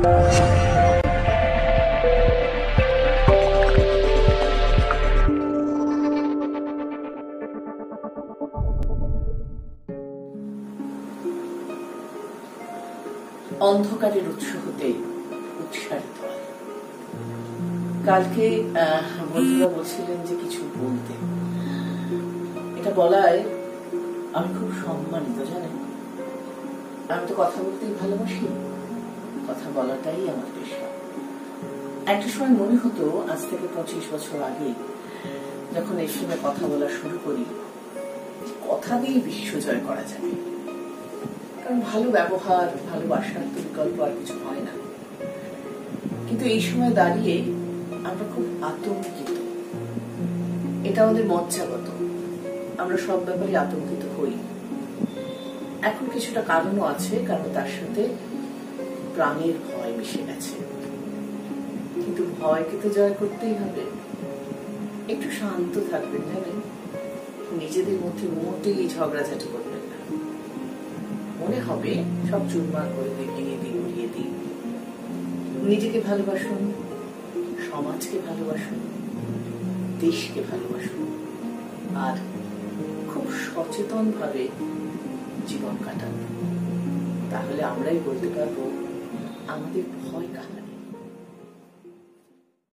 অন্ধকারের উৎস হতে উৎসারিত হয়। কালকে বন্ধুরা বলছিলেন যে কিছু বলতে, এটা বলায় আমি খুব সম্মানিত। জানেন, আমি তো কথা বলতেই ভালোবাসি, কথা বলাটাই আমার পেশা। একটা সময় মনে হতো আজ থেকে 25 বছর আগে যখন এই সময় কথা বলা শুরু করি, কথা দিয়ে বিশ্ব জয় করা যাবে, কারণ ভালো ব্যবহার, ভালোবাসার তো বিকল্প আর কিছু হয় না। কিন্তু এই সময় দাঁড়িয়ে আমরা খুব আতঙ্কিত। এটা আমাদের মজ্জাগত, আমরা সব ব্যাপারে আতঙ্কিত হই। এখন কিছুটা কারণও আছে, কারণ তার সাথে প্রাণের ভয় মিশে গেছে। কিন্তু ভয়কে তো জয় করতেই হবে। একটু শান্ত থাকবেন, জানেন, নিজেদের মধ্যে মোটেই ঝগড়াঝাটি করবেন না। মনে হবে সব চুরমার করে দিয়ে, ভেঙে দিয়ে, উড়িয়ে দিই। নিজেকে ভালোবাসুন, সমাজকে ভালোবাসুন, দেশকে ভালোবাসুন, আর খুব সচেতন ভাবে জীবন কাটান। তাহলে আমরাই বলতে পারবো আমাদের ভয় কাহার।